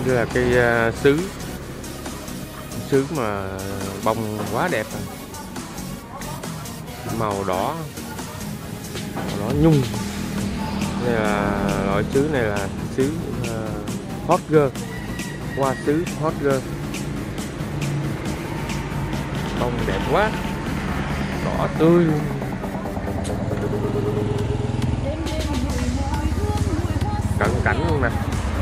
Đây là cây sứ mà bông quá đẹp rồi. Màu đỏ nhung. Đây là loại sứ này là sứ hot girl, hoa sứ hot girl. Bông đẹp quá, đỏ tươi luôn. Cận cảnh luôn nè.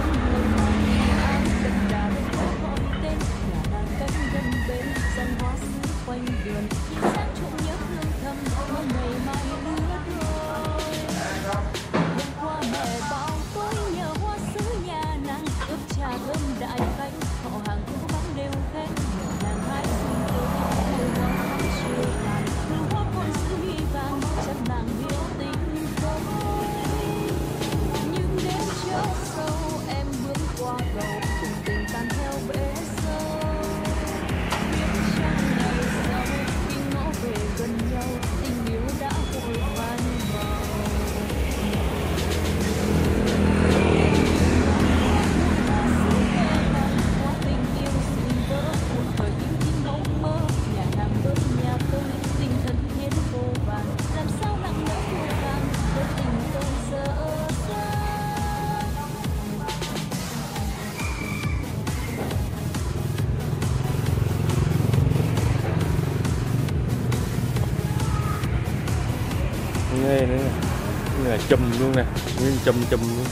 Đây nữa nè, là chùm luôn nè, nguyên chùm luôn.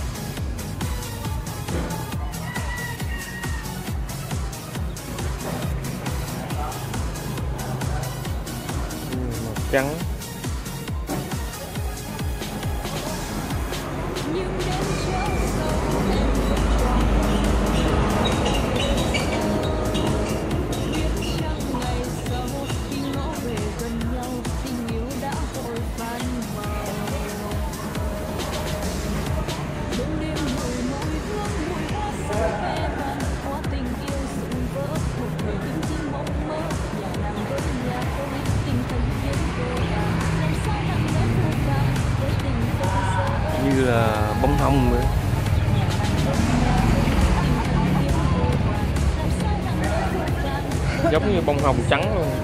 Màu trắng. Như là bông hồng nữa. Giống như bông hồng trắng luôn.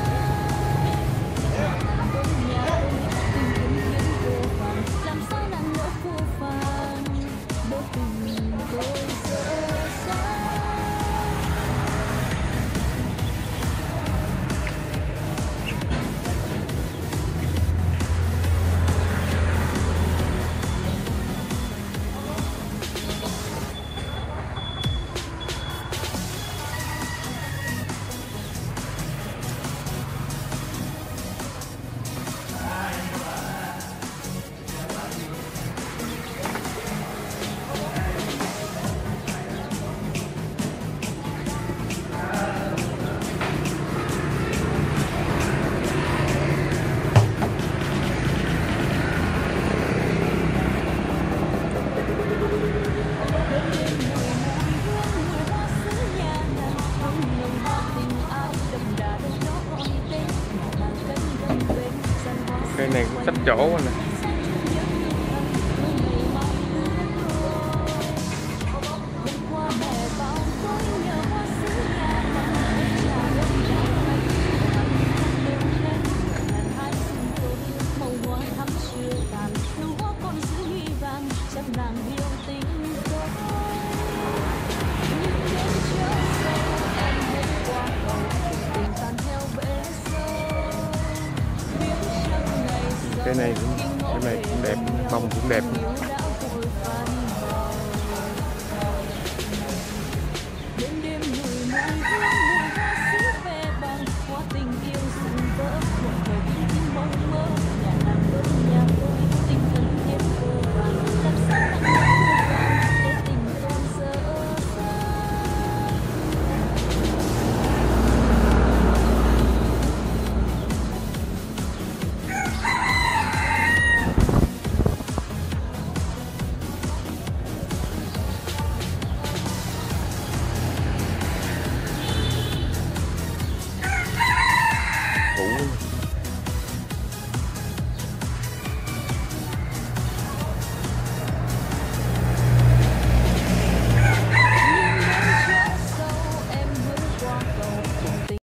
Cây này cũng sách chỗ rồi nè. Cái này cũng đẹp, bông cũng đẹp.